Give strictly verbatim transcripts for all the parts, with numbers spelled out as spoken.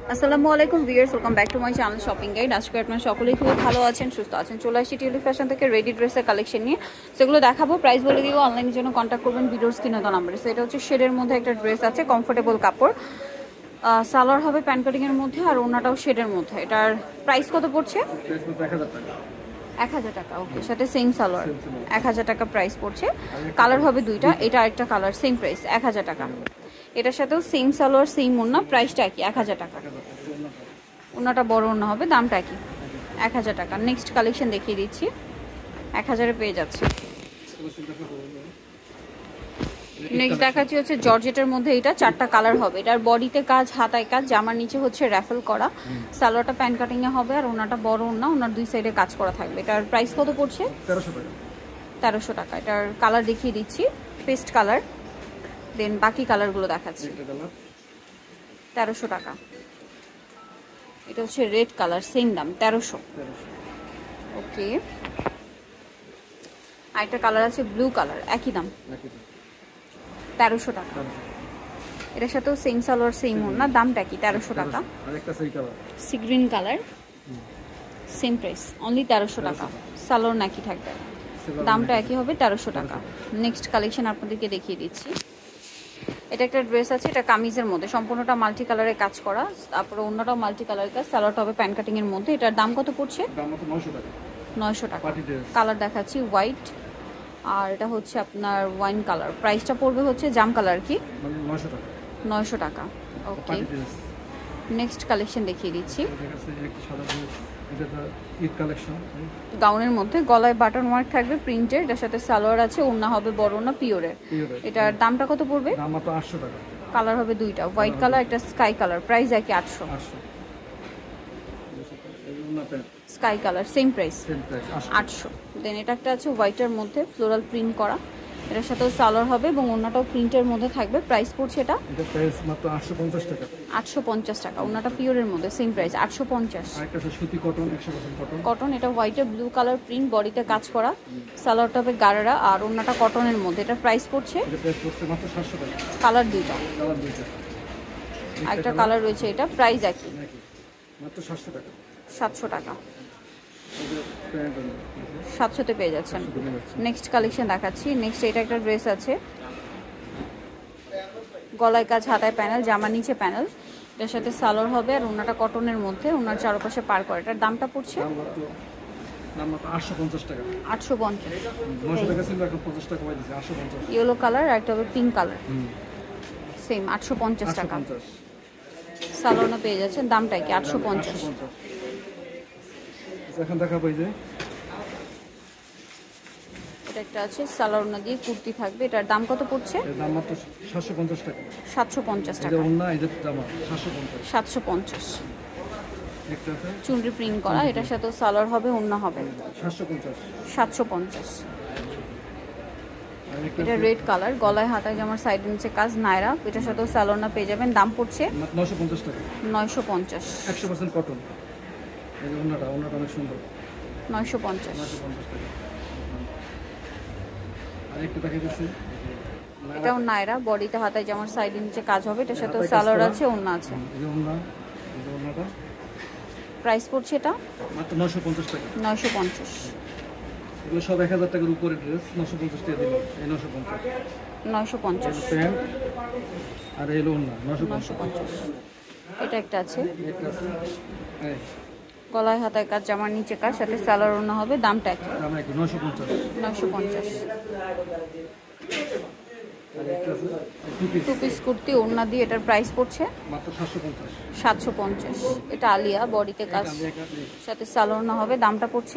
আসসালামু আলাইকুম viewers, welcome back to my channel shopping guide. আজকে আপনারা সকলেই খুব ভালো আছেন, সুস্থ আছেন। চলে আসছি টিউলি ফ্যাশন থেকে রেডি ড্রেসের কালেকশন নিয়ে, সেগুলো দেখাবো, প্রাইস বলে দিব। অনলাইনের জন্য কন্ট্যাক্ট করবেন ভিডিওর স্ক্রিনে দেওয়া নাম্বারে। সো এটা হচ্ছে শেডের মধ্যে একটা ড্রেস আছে, কমফোর্টেবল কাপড়, সালোয়ার হবে প্যান্ট কাটিং এর মধ্যে, আর ওনাটাও শেডের মধ্যে। এটার প্রাইস কত পড়ছে? এক হাজার টাকা। ওকে, সাথে সেম সালোয়ার, এক হাজার টাকা প্রাইস পড়ছে। কালার হবে দুইটা, এটা আরেকটা কালার, সেম প্রাইস এক হাজার টাকা। এটার সাথেও সেম সালোয়ার সেম ওড়না, প্রাইসটা কি এক হাজার টাকা। ওড়নাটা বড় ওড়না হবে, দামটা কি এক হাজার টাকা। নেক্সট কালেকশন দেখিয়ে দিচ্ছি, এক হাজারে পেয়ে যাচ্ছে। নেক্সট দেখাচ্ছি হচ্ছে জর্জেটের মধ্যে, এটা চারটা কালার হবে। এটার বডিতে কাজ, হাতায় কাজ, জামার নিচে হচ্ছে র্যাফেল করা, সালোয়ারটা প্যান্ট কাটিং এ হবে, আর ওনাটা বড় ওড়না, ওনার দুই সাইডে কাজ করা থাকবে। এটার প্রাইস কত পড়ছে? তেরোশো টাকা। তেরোশো টাকা। এটার কালার দেখিয়ে দিচ্ছি, পেস্ট কালার, দেন বাকি কালারগুলো দেখাচ্ছি। তেরোশো টাকা। এটা হচ্ছে রেড কালার, সেম দাম তেরোশো। ওকে, আরেকটা কালার আছে ব্লু কালার, একই দাম তেরোশো টাকা। এটার সাথেও সেম সালোয়ার সেম ওড়না, দামটা কি তেরোশো টাকা। Sea green colour, same price, only তেরোশো টাকা। সালোয়ার নাকি থাকবে, দামটা একই হবে, তেরোশো টাকা। নেক্সট কালেকশন আপনাদেরকে দেখিয়ে দিচ্ছি। এটা একটা ড্রেস আছে, এটা কামিজের মধ্যে, সম্পূর্ণটা মাল্টি কালারে কাজ করা, তারপরে অন্যটাও মাল্টি কালারের কাজ, সালোয়ারটা হবে প্যান্ট কাটিং এর মধ্যে। এটার দাম কত পড়ছে? নয়শো টাকা। কালার দেখাচ্ছি হোয়াইট, আর এটা হচ্ছে আপনার ওয়াইন কালার। প্রাইসটা পড়বে হচ্ছে জাম কালার কি নয়শো টাকা। ওকে, নেক্সট কালেকশন দেখিয়ে দিচ্ছি। গাউনের মধ্যে গলায় বাটন ওয়ার্ক থাকবে প্রিন্টের, এটার সাথে সালোয়ার আছে, ওড়না হবে বড় ওড়না পিওরের। এটার দামটা কত পড়বে? আটশো টাকা। কালার হবে দুইটা, হোয়াইট কালার একটা স্কাই কালার, প্রাইস একই আটশো। স্কাই কালার সেম প্রাইস আটশো। দেন এটা একটা আছে হোয়াইটের মধ্যে ফ্লোরাল প্রিন্ট করা, এটার সাথেও সালোয়ার হবে এবং ওড়নাটাও প্রিন্টের মধ্যে থাকবে। প্রাইস পড়ছে এটা মাত্র আটশো পঞ্চাশ টাকা। আটশো পঞ্চাশ টাকা। ওড়নাটা পিওরের মধ্যে, সেম প্রাইস আটশো পঞ্চাশ। সুতি কটন, একশো পার্সেন্ট কটন। কটন, এটা হোয়াইটে ব্লু কালার প্রিন্ট, বডিতে কাজ করা, সালোয়ারটা হবে গাড়ারা, আর ওড়নাটা কটনের মধ্যে। এটা প্রাইস পড়ছে মাত্র সাতশো টাকা। কালার দুইটা, কালার দুইটা। আরেকটা কালার রয়েছে, এটা প্রাইস একই, মাত্র সাতশো টাকা। সাতশো টাকা, সাতশোতে পেয়ে যাচ্ছেন। নেক্সট কালেকশন দেখাচ্ছি। নেক্সট এটা একটা ড্রেস আছে, গলায় কাজ, হাতায় প্যানেল, জামার নিচে প্যানেল, এটার সাথে সালোয়ার হবে, আর ওনাটা কটনের মধ্যে, ওনার চারপাশে পার করে। এটার দামটা পড়ছে আটশো পঞ্চাশ টাকা। আটশো পঞ্চাশ। ইয়েলো কালার, আর একটা হবে পিঙ্ক কালার, সেম আটশো পঞ্চাশ টাকা। সালোয়ারও পেয়ে যাচ্ছেন, দামটা কি আটশো পঞ্চাশ। এখন দেখাবো এই যে এটা একটা আছে, সালোয়ার না দিয়ে কুর্তি থাকবে। এটার দাম কত পড়ছে? এর দাম মাত্র সাতশো পঞ্চাশ টাকা। সাতশো পঞ্চাশ টাকা। এটা ওন্না, এটা জামা সাতশো পঞ্চাশ। সাতশো পঞ্চাশ। একটা আছে চুনরি প্রিন্ট করা, এটার সাথে সালোয়ার হবে, ওন্না হবে সাতশো পঞ্চাশ। সাতশো পঞ্চাশ। এটা রেড কালার, গলায় হাতায় জামার সাইড নিচে কাজ, নায়রা, এটার সাথেও সালোয়ার না পেয়ে যাবেন। দাম পড়ছে নয়শো পঞ্চাশ টাকা। নয়শো পঞ্চাশ। একশো পার্সেন্ট কটন। নয়শো পঞ্চাশ। এটাও নায়রা, বডিতে হাতায় জামার সাইড নিচে কাজ হবে, এটার সাথে সালোয়ার আছে, ওড়না আছে। প্রাইস পড়ছে এটা মাত্র নয়শো পঞ্চাশ টাকা। নয়শো পঞ্চাশ। এগুলো সব এক হাজার টাকার উপরে ড্রেস, নয়শো পঞ্চাশ টাকা দিলাম। এই নয়শো পঞ্চাশ। নয়শো পঞ্চাশ প্যান্ট, আর এই ওড়না নয়শো পঞ্চাশ। এটা একটা আছে, গলায় হাতায় কাজ, জামার নিচে কাজ, সাথে সালোয়ার ওড়না হবে, দামটা একই নয়শো পঞ্চাশ। নয়শো পঞ্চাশ। টু পিস কুর্তি ওড়না দিয়ে, এটার প্রাইস পড়ছে মাত্র সাতশো পঞ্চাশ। সাতশো পঞ্চাশ। এটা আলিয়া, বডিতে কাজ, সাথে সালোয়ার ওড়না হবে, দামটা পড়ছে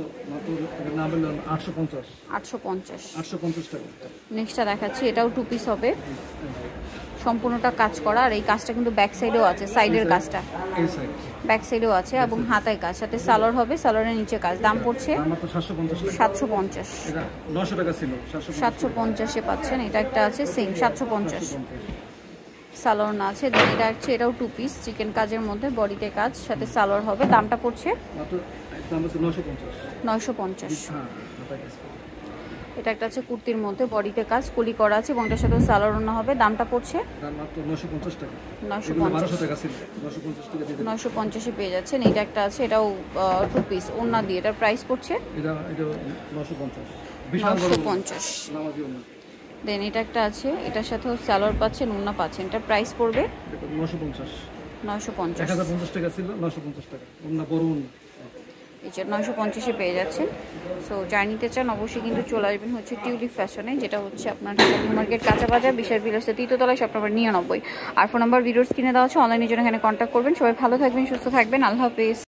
আটশো পঞ্চাশ। আটশো পঞ্চাশ। আটশো পঞ্চাশ টাকা। নেক্সটটা দেখাচ্ছি, এটাও টু পিস হবে, সম্পূর্ণটা কাজ করা, আর এই কাজটা কিন্তু ব্যাক সাইডেও আছে, সাইডের কাজটা ব্যাক সাইডেও আছে, এবং হাতায় কাজ, সাথে সালোয়ার হবে, সালোয়ারের নিচে কাজ। দাম পড়ছে সাতশো পঞ্চাশ। সাতশো পঞ্চাশে পাচ্ছেন। এটা একটা আছে সেম সাতশো পঞ্চাশ, সালোয়ার না আছে। দেন এটা হচ্ছে, এটাও টু পিস, চিকেন কাজের মধ্যে, বডিতে কাজ, সাথে সালোয়ার হবে, দামটা পড়ছে নয়শো পঞ্চাশ। এটা একটা আছে কুর্তির মধ্যে বডিতে কাজ কলি করা আছে এবং এটার সাথে সালোয়ার ওড়না হবে। দামটা পড়ছে মাত্র নয়শো পঞ্চাশ টাকা। নয়শো পঞ্চাশ টাকা ছিল, নয়শো পঞ্চাশ টাকা দিয়ে নয়শো পঞ্চাশ এ পেয়ে যাচ্ছেন। এটা একটা আছে, এটাও টু পিস ওড়না দিয়ে, এটার প্রাইস পড়ছে এটা এটা নয়শো পঞ্চাশ। নয়শো পঞ্চাশ। দেন এটা একটা আছে, এটার সাথেও সালোয়ার পাচ্ছেন, ওড়না পাচ্ছেন, এটার প্রাইস পড়বে নয়শো পঞ্চাশ। নয়শো পঞ্চাশ। এক হাজার পঞ্চাশ টাকা ছিল, নয়শো পঞ্চাশ টাকা। ওড়না বড় ওড়না। এই যে নয়শো পঞ্চাশে পেয়ে যাচ্ছেন। সো যারা নিতে চান অবশ্যই কিন্তু চলে আসবেন হচ্ছে টিউলিপ ফ্যাশনে, যেটা হচ্ছে আপনার ঢাকা মার্কেট কাঁচা বাজার বিশাল বিলাসের তৃতীয়তলায়, শপ নম্বর নিরানব্বই। আর ফোন নাম্বার ভিডিওর স্ক্রিনে দেওয়া আছে, অনলাইনের জন্য এখানে কন্ট্যাক্ট করবেন। সবাই ভালো থাকবেন, সুস্থ থাকবেন, আল্লাহ হাফেজ।